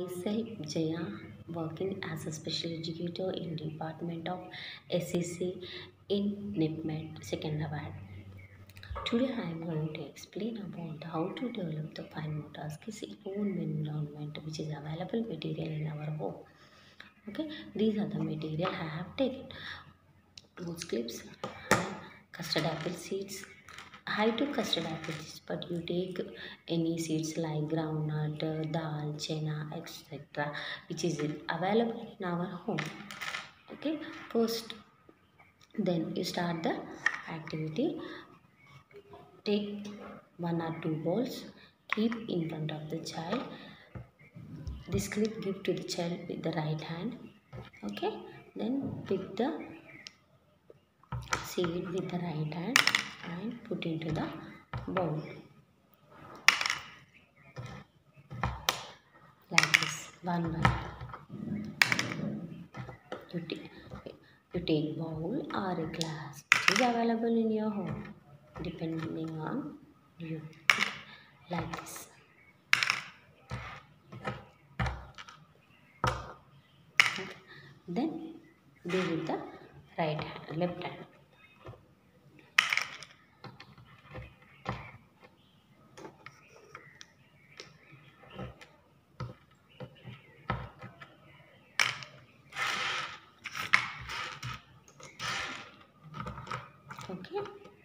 Myself Jaya, working as a special educator in Department of SEC in NIPMET Secunderabad. Today I am going to explain about how to develop the fine motor skills in own environment, which is available material in our home. Okay, these are the material I have taken: rose clips and custard apple seeds. I took custard apple seeds, but you take any seeds like groundnut, dal, chena, etc., which is available in our home. Okay, first, then you start the activity. Take one or two balls, keep in front of the child. This clip give to the child with the right hand. Okay, then pick the seed with the right hand and put into the bowl like this, one by you, you take bowl or a glass which is available in your home depending on you, like this. Okay. Then do with the right hand, left hand. Okay.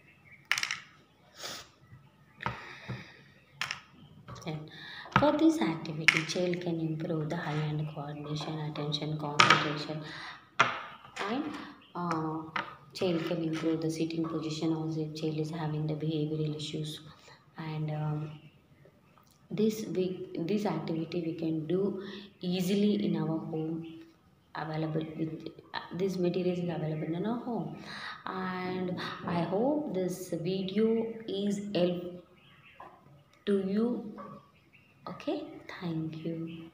Then for this activity, child can improve the hand coordination, attention, concentration, and child can improve the sitting position also if child is having the behavioral issues. And this activity we can do easily in our home, available with this material is available in our home. And I hope this video is help to you. Okay, thank you.